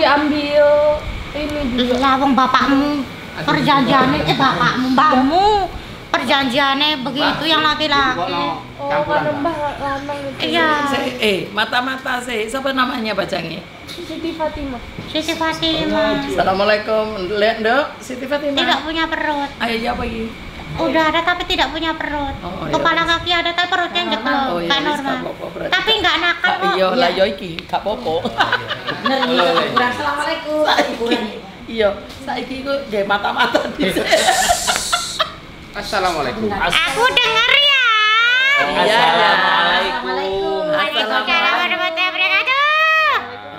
diambil ini juga. Lah wong bapakmu perjanjiannya mbahmu perjanjiannya begitu yang laki-laki. Oh, karena mbah lanang itu. Iya. Mata-mata sih. Siapa namanya bacanya? Siti Fatimah. Siti Fatimah. Assalamualaikum. Lihat, Dok. Siti Fatimah. Tidak punya perut. Ayo ya apa ini? Udah ada tapi tidak punya perut. Oh, iya. Kepala kaki ada tapi perutnya jeblok, Oh, iya, kan wis, normal. gak apa-apa berarti. Tapi nggak nakal kok. Iya, lah yo iki, gak apa-apa. Bener ini ukuran. Assalamualaikum. Iya, saiki iku nggih mata-mata dhisik. Assalamualaikum. Aku dengar ya. Iya, Assalamualaikum. Waalaikumsalam warahmatullahi wabarakatuh.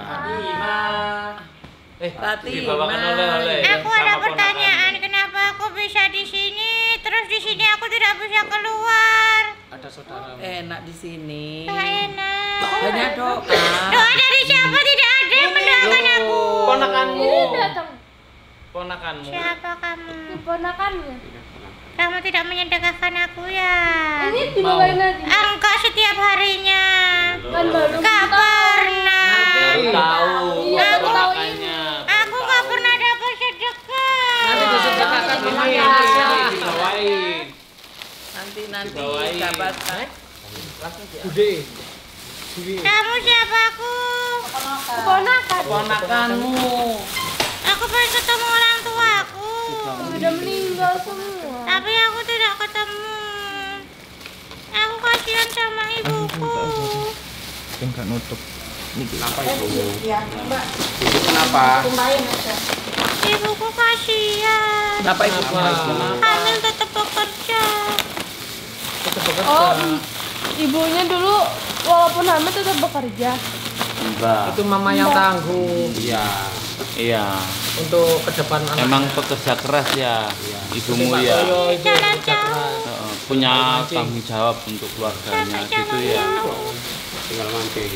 Fatimah. Aku ada pertanyaan, kenapa aku bisa di sini, terus di sini aku tidak bisa keluar? Ada saudara. Enak di sini. Tak enak. Banyak doa. Doa dari siapa? Tidak ada yang mendoakan aku. Ponakanmu. Ini datang Ponakanmu. Siapa kamu? keponakannya. Kamu tidak menyedekahkan aku ya? Ini dibawain lagi. Engkau setiap harinya. Kan baru Gak pernah. Baru tahu. Iya, aku tahu ponakannya. Aku gak pernah dapat sedekah. Nanti disedekahkan ini dibawain. Nanti Dibawain. dapat. Bude. Kamu siapa aku? keponakan. Ponakanmu. Aku pengen ketemu orang tuaku. Udah meninggal semua. Tapi aku tidak ketemu. Aku kasihan sama ibuku. Enggak nutup. Kenapa ibu? Ibu kenapa? Ibuku kasihan. Kenapa ibu? Hamil tetap bekerja. Oh, ibunya dulu walaupun hamil tetap bekerja. Enggak. Itu mama yang tangguh Iya. Iya. untuk ke depan anak. Emang pekerja keras ya. Ibumu ya. Jalan jauh. Punya tanggung jawab untuk keluarganya gitu ya. Tinggal mancing.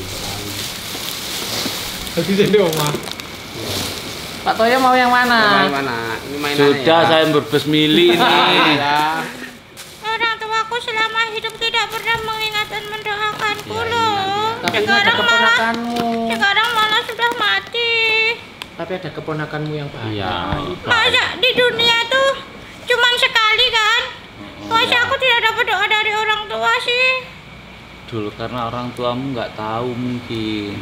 Jadi jadi oma. Pak Toyo mau yang mana? Main mana? Ini mainannya. Sudah ya? saya berbesmili nih. Ya. Orang tuaku selama hidup tidak pernah mengingat dan mendoakanku Iya, loh. Tapi ini ada keponakanmu. Sekarang malah sudah mati. Tapi ada keponakanmu yang Iya. bahagia. Masa di dunia tuh cuman sekali kan? Masa aku tidak dapat doa dari orang tua sih? Dulu karena orang tuamu nggak tahu mungkin.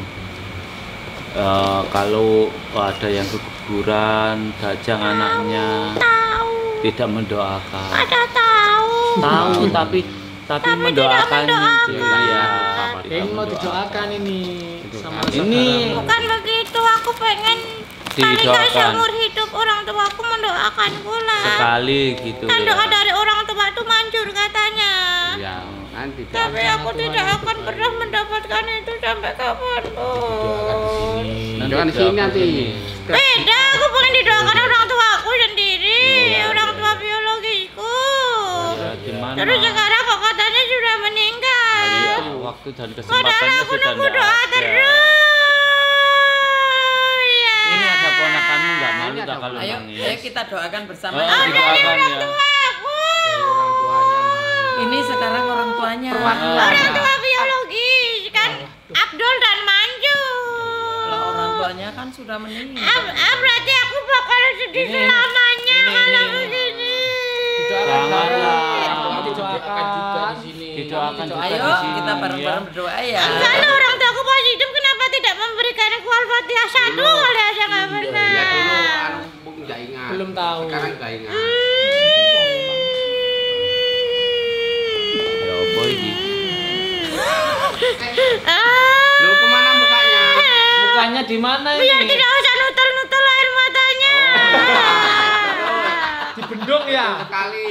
Kalau ada yang keguguran, gajah anaknya Tahu. tidak mendoakan. Ada tahu. Tahu tapi mendoakan mendoakan. iya. Ini mau didoakan ini sama Ini saudaramu. Bukan begitu, aku pengen paling nggak Didoakan. seumur hidup orang tuaku mendoakanku lah. sekali gitu Kan ya. doa dari orang tua itu manjur katanya. Iya. Nanti Tapi aku tidak akan pernah mendapatkan itu sampai kapanpun. Doakan di sini. Jangan di sini nanti. Beda, aku pengen didoakan orang tuaku sendiri, orang tua biologisku. Ya, gimana? Terus sekarang kok katanya sudah meninggal. Iya, waktu dan Padahal kesempatannya aku sudah nunggu nggak doa ada. terus. Ya. Ini ada ponakanmu nggak malu Ini tak ada kalau Ayo, nangis? ayo kita doakan bersama. Oh, didoakan ya. Aku. Orang tuanya. Ini sekarang orang tuanya. Orang tua biologis kan Abdul dan Manjur. Lah, orang tuanya kan sudah meninggal. Berarti aku bakal sedih selamanya kalau begini. Janganlah. Didoakan juga di sini. Didoakan juga Ayo di sini, kita bareng-bareng ya. berdoa ya. Kalau orang tuaku masih hidup, kenapa tidak memberikan aku Al-Fatihah satu kali aja nggak pernah? Ya dulu anu nggak ingat. Belum tahu. Sekarang nggak ingat. Ya apa ini? Lu kemana mukanya? Mukanya di mana Biar ini? tidak usah nutel-nutel air matanya. Dibendung ya? Sekali.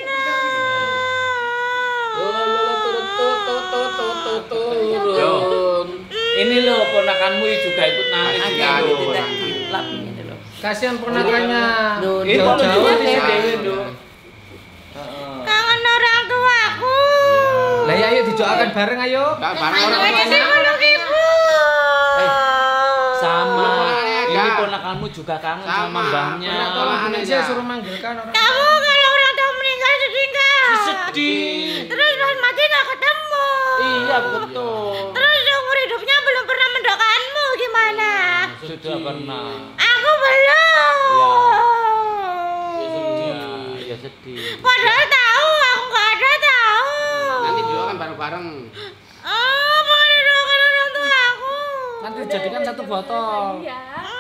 Turun. Ini loh ponakanmu juga ikut nangis Ada ini yang loh. tidak dilap ini loh. Kasihan ponakannya. Ini kalau Jauh-jauh juga di dia sana. dewe loh. Kangen orang tuaku. Lah ya, ayo didoakan bareng ayo. Nggak bareng orang Ayo tuanya. saya peluk ibu. Sama. Ponakannya Ini ada. ponakanmu juga kangen sama Sama. mbahnya. Ponakan. Tolong Aja. Indonesia suruh manggilkan orang. Kamu kalau orang tua meninggal sedih nggak? Sedih. Terus pas mati nggak ketemu. Iya betul. Terus seumur hidupnya belum pernah mendoakanmu gimana? Sudah pernah. Aku belum. Ya sedih. Padahal tahu, aku nggak ada tahu. Nanti doakan bareng-bareng. Oh, pengen doakan orang tua aku. Nanti jadikan satu botol. Iya.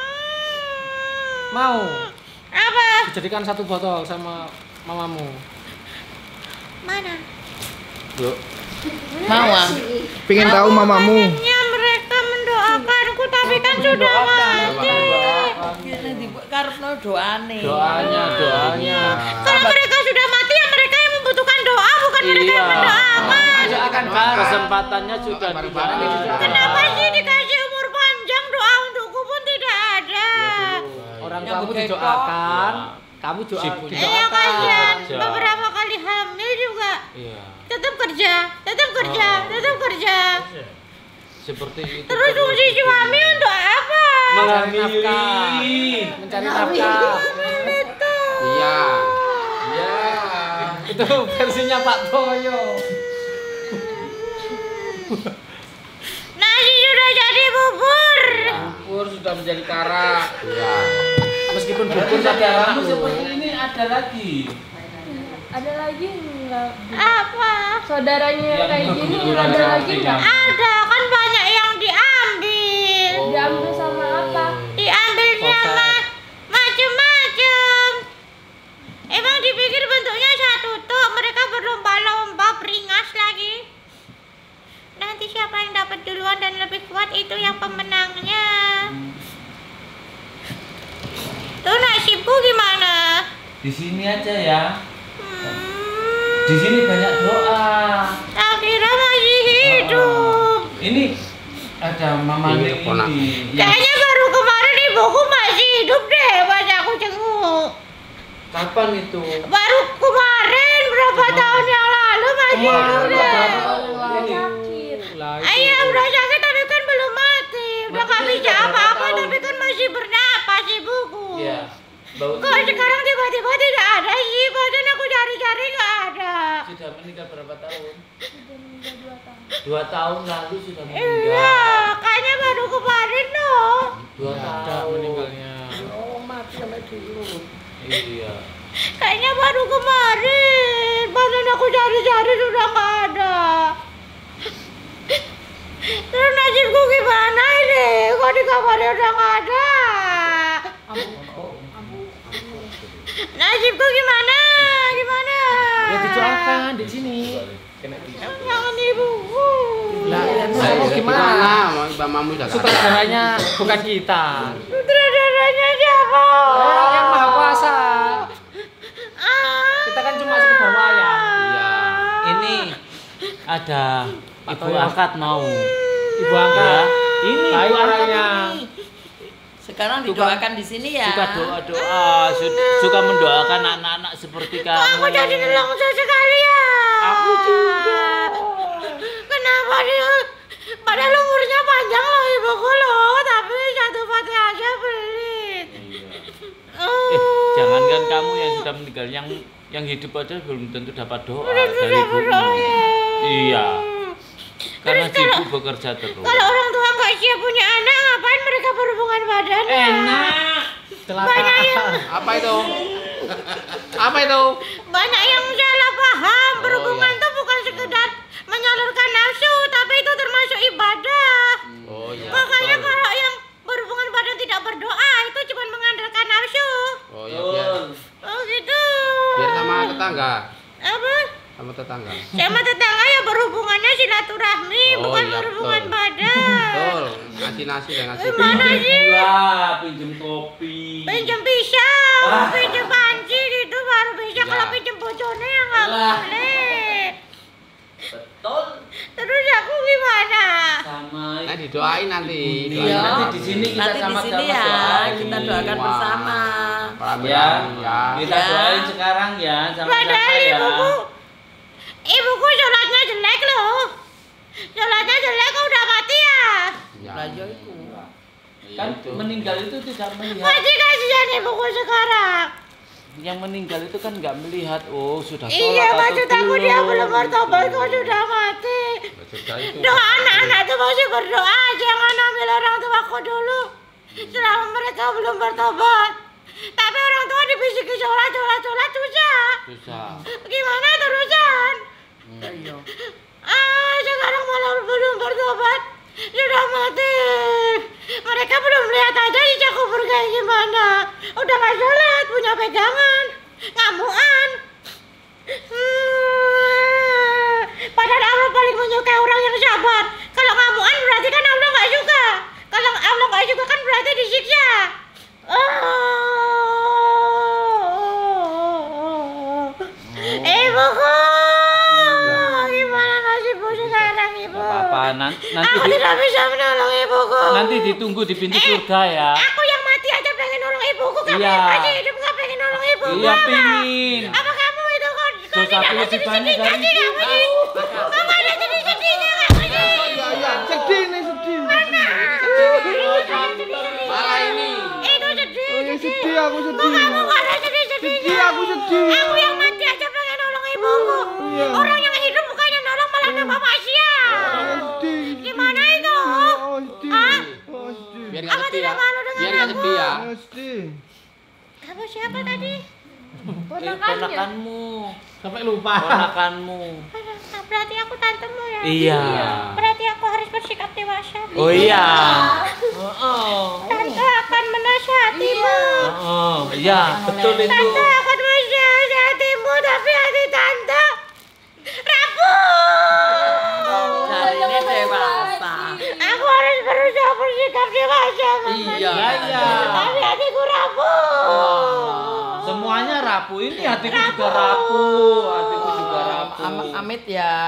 Mau Apa? dijadikan satu botol sama mamamu. Mana? Yuk. Mau ah. Pengen tahu mamamu. Pengennya mereka mendoakanku, tapi kan sudah mati. Ini dibuat karepno doane. Doanya. Kalau mereka sudah mati, ya mereka yang membutuhkan doa, bukan mereka yang mendoakan. Akan kesempatannya sudah diberikan. Kenapa sih dikasih umur panjang, doa untukku pun tidak ada? Orang Yang kamu begitu. didoakan, kamu Sibuk. Iya kasihan, Kerja. beberapa kali hamil juga. Iya. Tetap kerja. Seperti itu. Terus fungsi suami untuk apa? mencari nafkah. Mencari nafkah. Itu. Iya. Itu versinya Pak Toyo. Nasi sudah jadi bubur. Bubur sudah menjadi karak. Iya. Meskipun bubur tapi anak seperti ini ada lagi. Ada lagi enggak? Apa? Saudaranya Yang kayak gini keguguran ada seperti lagi enggak? yang- Ada kan banyak yang diambil. Diambil sama apa? Diambil sama macem-macem. Emang dipikir bentuknya satu tuh, mereka berlomba-lomba beringas lagi. Nanti siapa yang dapat duluan dan lebih kuat itu yang pemenangnya. Tuh nasibku gimana? Di sini aja ya. Hmm, Di sini banyak doa. tak kira masih hidup. Ini ada Mama Ini Ning keponakan. ini. Kayaknya baru kemarin ibuku masih hidup deh pas aku jenguk. Kapan itu? Baru kemarin berapa tahun yang lalu masih hidup deh. Sakit. Ayah udah sakit tapi kan belum mati. Udah gak bisa apa-apa tapi kan masih bernapas ibuku. Iya. Bau Kok sekarang tiba-tiba tidak ada sih? Bahkan aku cari-cari gak ada. sudah meninggal berapa tahun? Sudah meninggal 2 tahun. 2 tahun lalu sudah Iya, meninggal. kayaknya baru kemarin loh. 2 Ada tahun meninggalnya. Oh, mati sampai dulu. Iya. Kayaknya baru kemarin. Bahkan aku cari-cari sudah gak ada. Terus nasibku gimana ini? Kok di kamarnya udah gak ada? Nasibku gimana? Gimana? Ya didoakan di sini. Jangan ibuku. Lah, ya, Saya mau gimana? Mbak Mamu udah nggak ada. Sutradaranya bukan kita. Sutradaranya siapa? Orang yang maha kuasa. Ah. Kita kan cuma sekedar wayang. Iya. Ini ada Pak ibu Toyo. angkat mau. Ibu angkat. Ini Baik ibu angkat orangnya. ini. Sekarang didoakan di sini ya. Suka doa-doa, suka mendoakan anak-anak seperti kamu. Aku jadi nelongso sekali ya. Aku juga. Kenapa dia? Padahal umurnya panjang loh ibuku loh, tapi satu pati aja pelit. Iya. Jangankan kamu yang sudah meninggal, yang hidup aja belum tentu dapat doa Belum tentu dari dapat ibumu. doa, ya. Iya. Karena Terus ibu bekerja terus. Kalau orang tua nggak siap punya anak, ngapain mereka berhubungan badan? ya? Enak. Banyak yang Apa itu? Apa itu? banyak yang salah paham. Oh, Berhubungan iya. tuh bukan sekedar menyalurkan nafsu, tapi itu termasuk ibadah. Oh iya. Makanya betul. kalau yang berhubungan badan tidak berdoa itu cuma mengandalkan nafsu. Oh iya biar Oh gitu. biar sama tetangga. Apa? Sama tetangga. Sama tetangga ya berhubungannya silaturahmi, Oh, bukan iya, berhubungan betul. badan. Betul. Ngasih nasi dan ngasih Gimana Pinjem sih? gula, pinjem kopi. Pinjam pisau, Ah. pinjam panci gitu baru bisa. Ya. Kalau pinjam bocornya ya nggak Lah. boleh. Betul. Terus aku gimana? Sama. Nah didoain nanti. Iya. Doain Nanti di sini kita Nanti di sama-sama sini ya, doain. kita doakan Wah. bersama. Ya, Ya. kita Ya. doain sekarang ya sama Padahal ya. ibuku sholatnya jelek loh. Sholatnya jelek kok udah mati ya? Ya. Lah yo iku. Kan meninggal itu tidak melihat. Masih kasihan ibuku sekarang. Yang meninggal itu kan nggak melihat, oh sudah sholat Iya, atau maksud aku dia belum bertobat kok sudah mati. Sudah itu. Doa anak-anak tuh masih berdoa, jangan ambil orang tuaku dulu. selama mereka belum bertobat. Tapi orang tua dibisiki sholat susah. Susah. Gimana terusan? Iya. Sekarang malah belum bertobat, sudah mati. Mereka belum lihat aja sejak kubur kayak gimana. Udah gak sholat, punya pegangan, ngamuan. Padahal Allah paling menyukai orang yang sabar. Kalau ngamuan berarti kan Allah gak suka. Kalau Allah gak suka kan berarti disiksa. Ibuku, gimana nasibku sekarang, Ibu? Apa nanti Aku tidak bisa menolong ibuku. nanti ditunggu di pintu surga ya. Aku yang mati aja pengen nolong ibuku. Kamu Iya. yang masih hidup gak pengen nolong ibuku. Iya apa? pingin. Apa kamu itu kok Dosa tidak aku ada lebih banyak sedih-sedihnya dari sih itu. kamu sih? Kamu ada sedih-sedihnya kamu sih? Iya, sedih nih, sedih. Malah ini. Itu sedih. Oh, ya sedih aku Kok sedih. kamu gak ada sedih-sedihnya? Sedih, aku sedih. Aku yang mati aja pengen nolong ibuku. Iya. Orang yang hidup bukannya nolong malah nambah maksiat. Sedih. Gimana itu? Oh, sedih. Hah? Oh, sedih. Biar Apa nggak sedih tidak ya. malu dengan Biar nggak aku? sedih ya. Oh, sedih. Kamu siapa tadi? Ponakannya. Ponakanmu. Sampai lupa. Ponakanmu. Berarti aku tantemu ya? Iya. Berarti aku harus bersikap dewasa. Oh iya. Tante akan menasihatimu. Oh iya, betul itu. Tante akan menasihatimu, tapi hati tante rapuh. Cari ini dewasa. Aku harus berusaha bersikap dewasa. Iya. Iya. Tapi hatiku rapuh. Semuanya rapuh. Ini hatiku juga rapuh. Hatiku juga rapuh. Amit ya.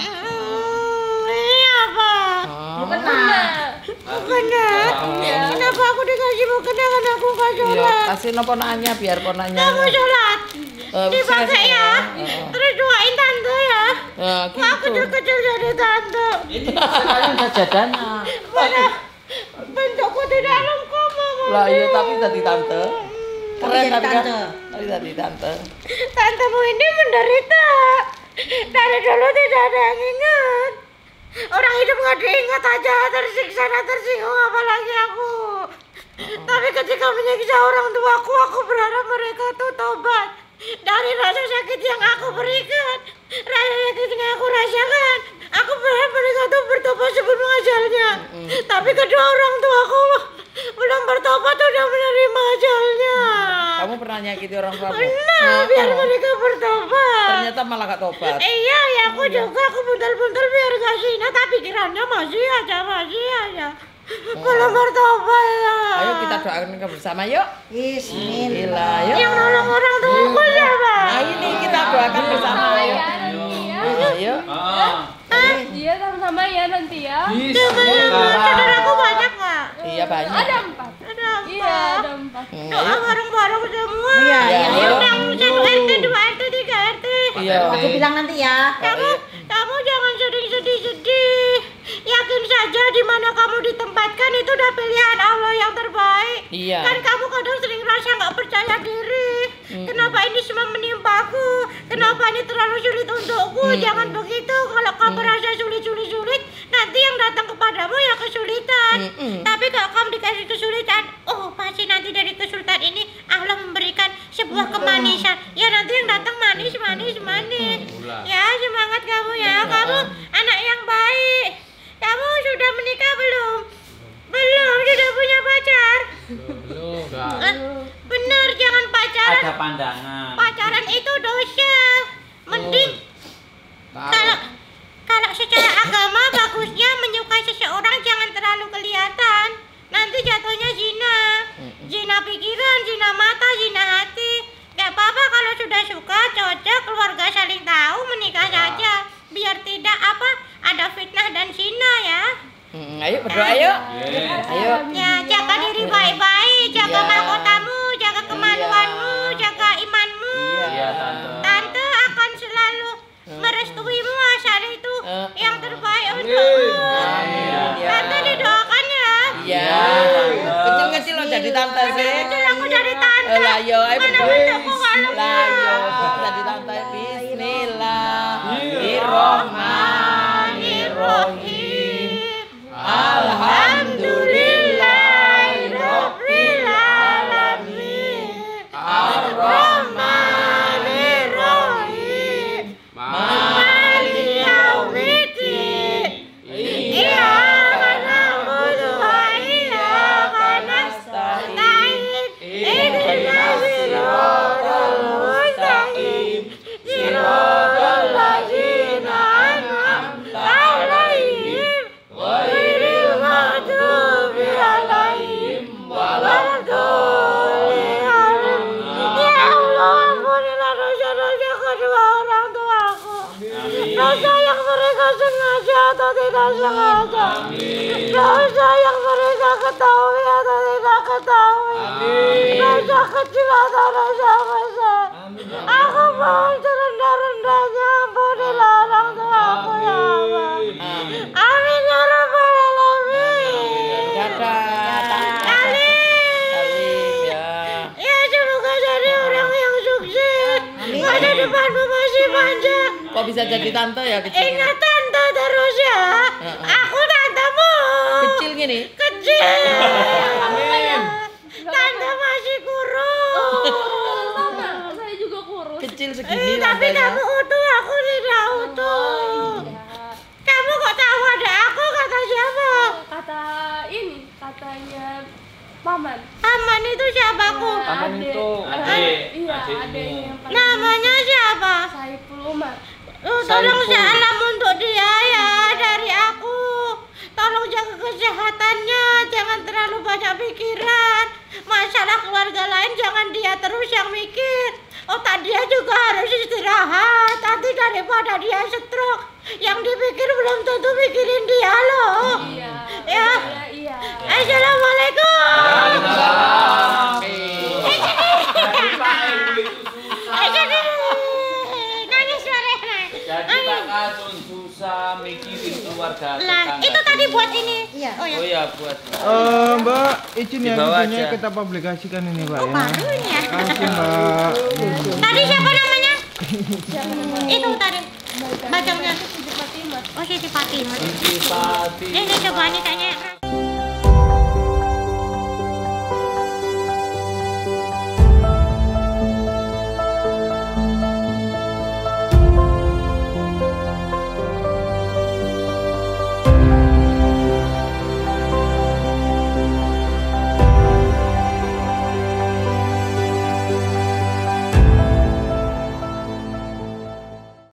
Iya, Pak. Mukena. Mukena. Kenapa aku dikasih mukena karena aku gak Iya, sholat? kasih no ponaknya biar ponaknya. Kamu sholat. Dipakai ya. Terus doain tante ya. Ya, Aku gitu. kecil jadi tante. Ini sekarang sajadahnya. Mana bentukku tidak lengkap, Mama. Lah iya tapi tadi tante. Keren tapi kan. Tadi tante. Tantemu ini menderita. Dari dulu tidak ada yang ingat. Orang hidup nggak diingat aja, tersiksa dan tersinggung, apalagi aku. Tapi ketika menyiksa orang tuaku, aku berharap mereka tuh tobat dari rasa sakit yang aku berikan, rasa sakit yang aku rasakan. Aku berharap mereka tuh bertobat sebelum ajalnya. Tapi kedua orang tuaku belum bertobat, udah menerima ajalnya. Kamu pernah nyakiti orang tua? Nah, biar mereka bertobat. Ternyata malah gak tobat. Iya, ya aku juga, aku buntel-buntel biar gak zina, tapi pikirannya masih aja. Belum bertobat ya. Ayo kita doakan bersama yuk. Bismillah. Yuk. Yang nolong orang tuaku siapa? Nah ini kita doakan bersama ayo. Ayo. Iya sama-sama ya nanti ya. Saudaraku banyak nggak? Iya banyak. Ada 4. Ada Iya, apa? ada 4. Doa bareng-bareng semua. Iya, Yang iya. 1 RT, 2 RT, 3 RT. Iya. Aku bilang nanti ya. Kamu jangan sering sedih-sedih. Yakin saja di mana kamu ditempatkan itu udah pilihan Allah yang terbaik. Iya. Kan kamu kadang sering rasa nggak percaya diri. Kenapa ini semua menimpaku? Kenapa ini terlalu sulit untukku? Jangan begitu. Kalau kamu merasa sulit, nanti yang datang kepadamu ya kesulitan. Tapi kalau kamu dikasih kesulitan, oh pasti nanti dari kesulitan ini Allah memberikan sebuah kemanisan. Ya nanti yang datang manis. Ya semangat kamu ya. Kamu anak yang baik. Kamu sudah menikah belum? Belum, sudah punya pacar? Bener, jangan pacaran. Ada pandangan. Pacaran itu dosa. Mending kalau secara agama bagusnya menyukai seseorang jangan terlalu kelihatan. Nanti jatuhnya zina. Zina pikiran, zina mata, zina hati. Gak apa-apa kalau sudah suka, cocok, keluarga saling tahu, menikah saja. Biar tidak ada fitnah dan zina ya. Ayo berdoa yuk. Ayo. Ya, jaga diri baik-baik, jaga Iya. mahkotamu, jaga kemaluanmu, jaga imanmu. Iya. Tante akan selalu merestuimu asal itu yang terbaik untukmu. Tante didoakan ya. Iya. Kecil-kecil lo jadi tante sih. Kecil aku jadi tante. Lah yo ayo Mana berdoa. bentukku kalau Lah yo jadi tante. Bismillahirrahmanirrahim. Alhamdulillahirabbil atau tidak sengaja. Dosa yang mereka ketahui atau tidak ketahui. Dosa kecil atau dosa besar. Aku mohon serendah-rendahnya ampunilah orang tuaku ya Allah. Amin ya rabbal alamin. Alim ya. Ya semoga jadi orang yang sukses. Masa depanmu masih panjang. Kok bisa jadi tante ya kecil? Ingat tante terus ya. Aku tantemu. Kecil gini. Kecil. Tante masih kurus. Sama, saya juga kurus. Kecil segini Tapi tantenya. kamu utuh, aku tidak utuh. Iya. Kamu kok tahu ada aku? Kata siapa? Kata ini, katanya paman. Aman itu siapaku? Paman Adek. itu adik. Iya, Adikmu. adeknya yang paling Namanya siapa? Saiful Umar. Tolong Saiful. salam untuk dia ya dari aku. Tolong jaga kesehatannya, jangan terlalu banyak pikiran. Masalah keluarga lain jangan dia terus yang mikir. Otak dia juga harus istirahat. Nanti daripada dia stroke, yang dipikir belum tentu mikirin dia loh. Iya. Ya. Iya. Assalamualaikum. Jadi nangis mereka. Jadi Pak Kadun susah mikirin keluarga Lah, tetangga. itu tadi buat ini. Oh ya. Oh ya buat. Mbak, izin ya Dibawa videonya aja. kita publikasikan ini Pak Oh, ya. baru ini ya. Makasih Mbak. Tadi siapa namanya? Itu tadi. Bacanya. Siti Fatimah. Oh, Siti Fatimah. Siti Fatimah. Ini coba ini tanya.